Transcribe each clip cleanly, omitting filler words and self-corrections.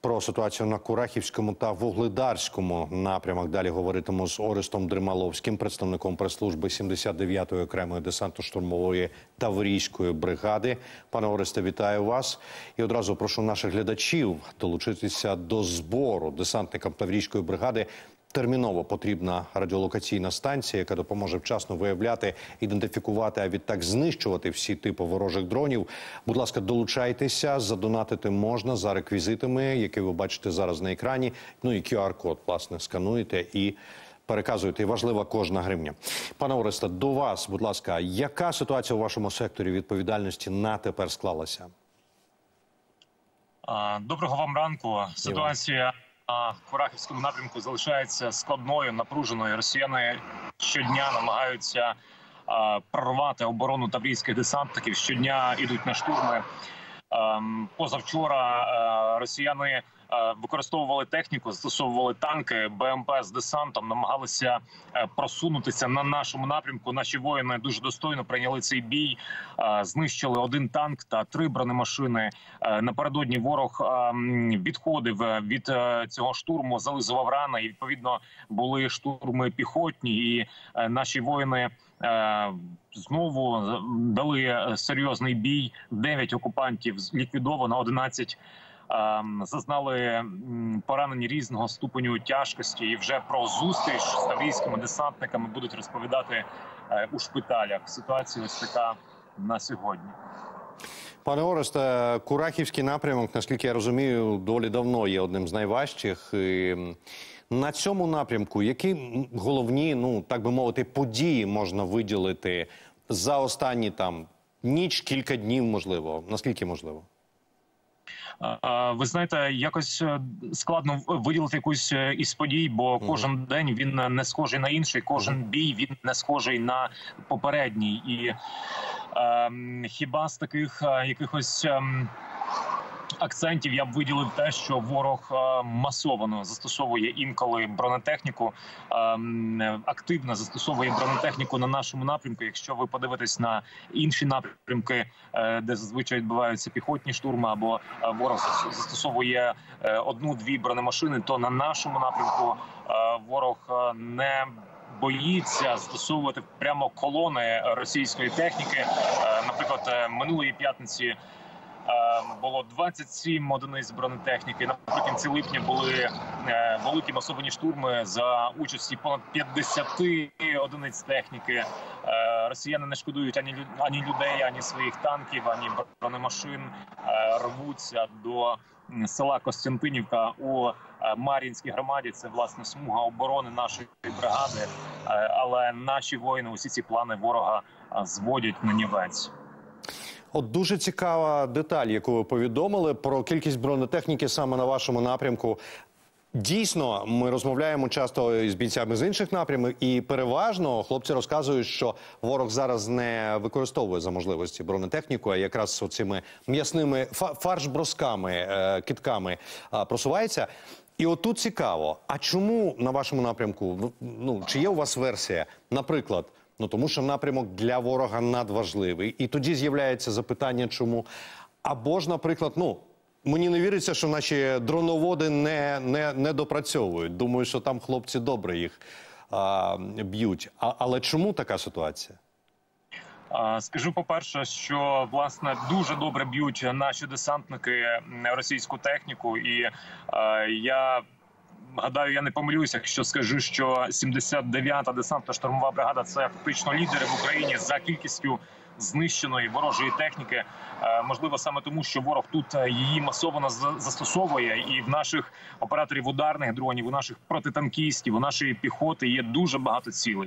Про ситуацію на Курахівському та Вугледарському напрямах далі говоритиму з Орестом Дрималовським, представником прес-служби 79-ї окремої десантно-штурмової Таврійської бригади. Пане Оресте, вітаю вас. І одразу прошу наших глядачів долучитися до збору десантникам Таврійської бригади. Терміново потрібна радіолокаційна станція, яка допоможе вчасно виявляти, ідентифікувати, а відтак знищувати всі типи ворожих дронів. Будь ласка, долучайтеся, задонатити можна за реквізитами, які ви бачите зараз на екрані. Ну і QR-код, власне, скануєте і переказуєте. І важлива кожна гривня. Пане Оресте, до вас, будь ласка, яка ситуація у вашому секторі відповідальності на тепер склалася? Доброго вам ранку. Ситуація на Курахівському напрямку залишається складною, напруженою. Росіяни щодня намагаються прорвати оборону таврійських десантників, щодня йдуть на штурми. Позавчора росіяни використовували техніку, застосовували танки, БМП з десантом, намагалися просунутися на нашому напрямку. Наші воїни дуже достойно прийняли цей бій, знищили 1 танк та 3 бронемашини. Напередодні ворог відходив від цього штурму, зализував рани, і відповідно були штурми піхотні, і наші воїни знову дали серйозний бій. 9 окупантів ліквідовано, 11 зазнали поранені різного ступеню тяжкості. І вже про зустріч з таврійськими десантниками будуть розповідати у шпиталях. Ситуація ось така на сьогодні. Пане Оресте, Курахівський напрямок, наскільки я розумію, доволі давно є одним з найважчих. На цьому напрямку які головні, ну так би мовити, події можна виділити за останні ніч, кілька днів, можливо? Наскільки можливо? Ви знаєте, якось складно виділити якусь із подій, бо кожен день він не схожий на інший, кожен бій він не схожий на попередній. І хіба з таких якихось акцентів я б виділив те, що ворог масово застосовує інколи бронетехніку, активно застосовує бронетехніку на нашому напрямку. Якщо ви подивитесь на інші напрямки, де зазвичай відбуваються піхотні штурми, або ворог застосовує 1-2 бронемашини, то на нашому напрямку ворог не боїться застосовувати прямо колони російської техніки. Наприклад, минулої п'ятниці було 27 одиниць бронетехніки. Наприкінці липня були великі масовані штурми за участі понад 50 одиниць техніки. Росіяни не шкодують ані людей, ані своїх танків, ані бронемашин. Рвуться до села Костянтинівка у Мар'їнській громаді. Це, власне, смуга оборони нашої бригади. Але наші воїни усі ці плани ворога зводять на нівець. От дуже цікава деталь, яку ви повідомили про кількість бронетехніки саме на вашому напрямку. Дійсно, ми розмовляємо часто із бійцями з інших напрямів, і переважно хлопці розказують, що ворог зараз не використовує за можливості бронетехніку, а якраз оцими м'ясними фарш-бросками, кидками просувається. І отут цікаво, а чому на вашому напрямку, чи є у вас версія, наприклад, тому що напрямок для ворога надважливий. І тоді з'являється запитання, чому. Або ж, наприклад, мені не віриться, що наші дроноводи не допрацьовують. Думаю, що там хлопці добре їх б'ють. Але чому така ситуація? Скажу, по-перше, що, власне, дуже добре б'ють наші десантники російську техніку. І я гадаю, я не помилюся, якщо скажу, що 79-та десантно-штурмова бригада – це фактично лідери в Україні за кількістю знищеної ворожої техніки. Можливо, саме тому, що ворог тут її масово застосовує, і в наших операторів ударних дронів, у наших протитанкістів, у нашої піхоти є дуже багато цілей.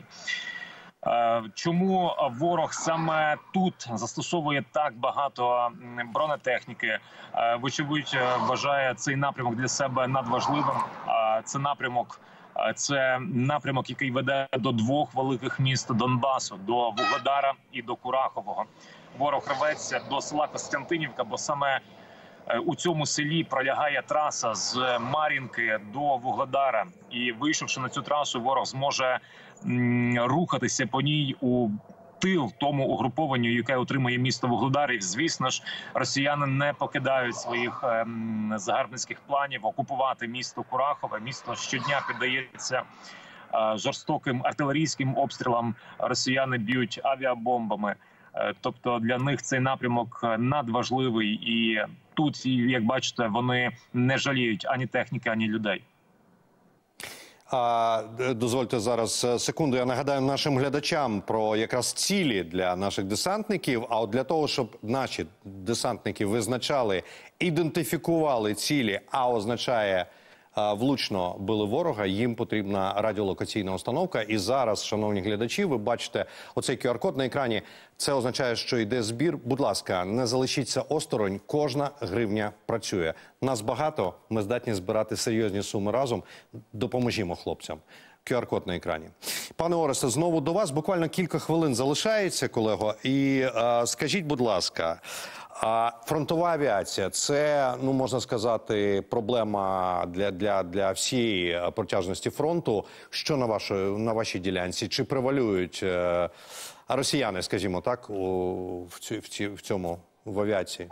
Чому ворог саме тут застосовує так багато бронетехніки? Вочевидь, вважає цей напрямок для себе надважливим. Це напрямок, який веде до 2 великих міст Донбасу – до Вугледара і до Курахового. Ворог рветься до села Костянтинівка, бо саме у цьому селі пролягає траса з Мар'їнки до Вугледара. І вийшовши на цю трасу, ворог зможе рухатися по ній у тил тому угрупованню, яке утримує місто Вугледар. І, звісно ж, росіяни не покидають своїх загарбницьких планів окупувати місто Курахове. Місто щодня піддається жорстоким артилерійським обстрілам. Росіяни б'ють авіабомбами. Тобто для них цей напрямок надважливий. І тут, як бачите, вони не жаліють ані техніки, ані людей. Дозвольте зараз секунду. Я нагадаю нашим глядачам про якраз цілі для наших десантників. А от для того, щоб наші десантники визначали, ідентифікували цілі, а означає влучно били ворога, їм потрібна радіолокаційна установка. І зараз, шановні глядачі, ви бачите оцей QR-код на екрані. Це означає, що йде збір. Будь ласка, не залишіться осторонь. Кожна гривня працює. Нас багато, ми здатні збирати серйозні суми разом. Допоможімо хлопцям. QR-код на екрані. Пане Оресте, знову до вас. Буквально кілька хвилин залишається, колего. І скажіть, будь ласка, фронтова авіація – це, ну, можна сказати, проблема для всієї протяжності фронту. Що на вашій ділянці? Чи превалюють росіяни, скажімо так, в авіації?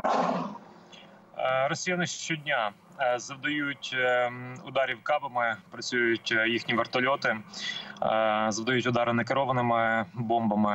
Росіяни щодня завдають ударів кабами, працюють їхні вертольоти, завдають удари некерованими бомбами.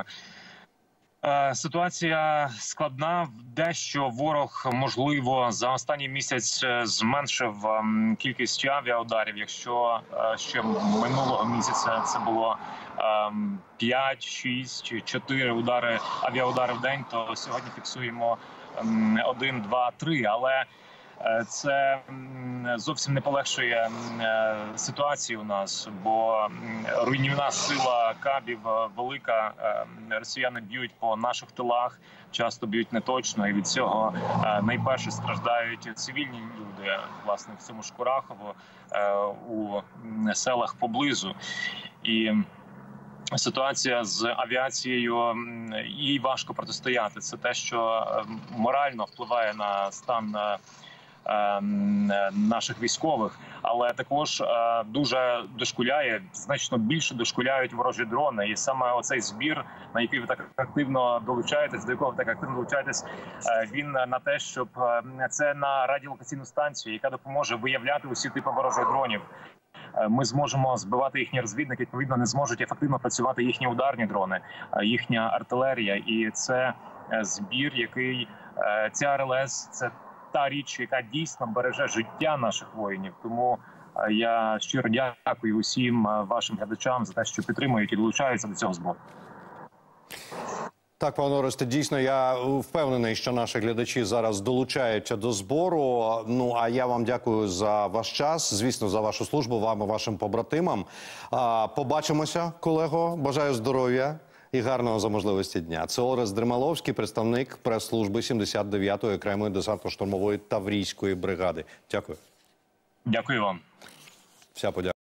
Ситуація складна. Дещо ворог, можливо, за останній місяць зменшив кількість авіаударів. Якщо ще минулого місяця це було 5, 6, 4 авіаудари в день, то сьогодні фіксуємо 1, 2, 3. Але це зовсім не полегшує ситуацію у нас, бо руйнівна сила кабів велика. Росіяни б'ють по наших тилах, часто б'ють неточно, і від цього найперше страждають цивільні люди, власне, в цьому ж Курахово, у селах поблизу. І ситуація з авіацією, їй важко протистояти. Це те, що морально впливає на стан наших військових, але також дуже дошкуляє, значно більше дошкуляють ворожі дрони. І саме оцей збір, на який ви так активно долучаєтесь, до якого ви так активно долучаєтесь, він на те, щоб це на радіолокаційну станцію, яка допоможе виявляти усі типи ворожих дронів. Ми зможемо збивати їхні розвідники, відповідно, не зможуть ефективно працювати їхні ударні дрони, їхня артилерія. І це збір, який ця РЛС – це та річ, яка дійсно береже життя наших воїнів. Тому я щиро дякую усім вашим глядачам за те, що підтримують і долучаються до цього збору. Так, пане Оресте, дійсно, я впевнений, що наші глядачі зараз долучаються до збору. Ну, а я вам дякую за ваш час, звісно, за вашу службу, вам і вашим побратимам. Побачимося, колего. Бажаю здоров'я і гарного за можливості дня. Це Орест Дрималовський, представник прес-служби 79-ї окремої десантно-штурмової Таврійської бригади. Дякую. Дякую вам. Вся подяка.